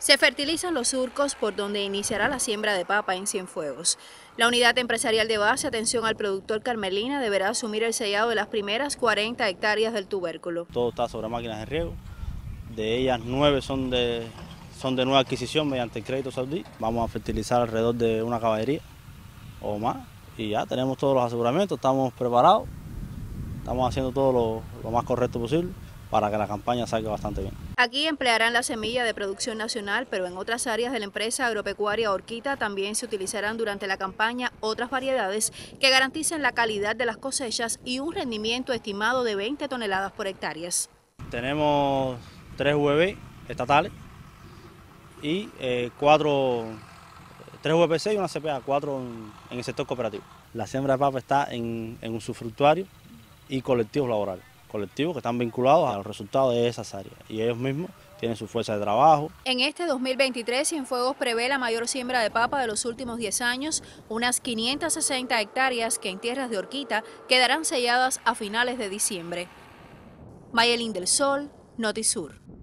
Se fertilizan los surcos por donde iniciará la siembra de papa en Cienfuegos. La unidad empresarial de base Atención al Productor Carmelina deberá asumir el sellado de las primeras 40 hectáreas del tubérculo. Todo está sobre máquinas de riego, de ellas 9 son de nueva adquisición mediante el crédito saudí. Vamos a fertilizar alrededor de una caballería o más y ya tenemos todos los aseguramientos, estamos preparados, estamos haciendo todo lo más correcto posible para que la campaña salga bastante bien. Aquí emplearán la semilla de producción nacional, pero en otras áreas de la empresa agropecuaria Orquita también se utilizarán durante la campaña otras variedades que garanticen la calidad de las cosechas y un rendimiento estimado de 20 toneladas por hectáreas. Tenemos 3 VB estatales y 3 VPC y una CPA, 4 en el sector cooperativo. La siembra de papa está en usufructuarios y colectivos laborales. Colectivos que están vinculados a los resultados de esas áreas y ellos mismos tienen su fuerza de trabajo. En este 2023, Cienfuegos prevé la mayor siembra de papa de los últimos 10 años, unas 560 hectáreas que en tierras de Orquita quedarán selladas a finales de diciembre. Mayelín del Sol, Notisur.